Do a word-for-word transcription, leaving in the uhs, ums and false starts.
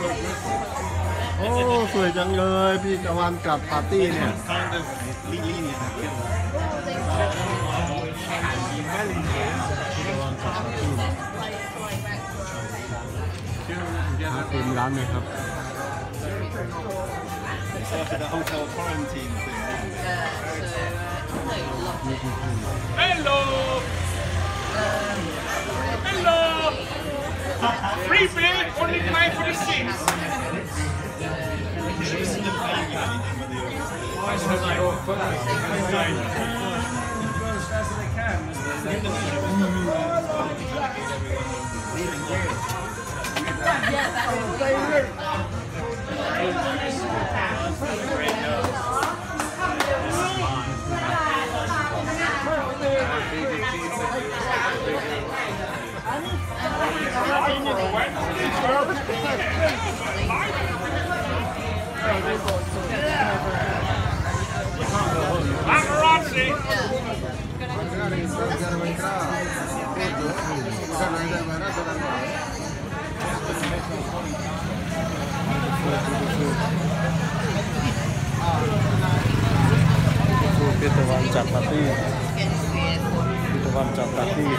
โอ้สวยจังเลยพี่ตะวันจัดปาร์ตี้เนี่ย kind of linea พี่ตะวันจัดปาร์ตี้หาเต็มร้านเลยครับ started a hotel quarantine thing. Hello! Hello! Free beer, only pay for the seats. Paparazzi! พี่ตะวันจัดปาร์ตี้พี่ตะวันจัดปาร์ตี้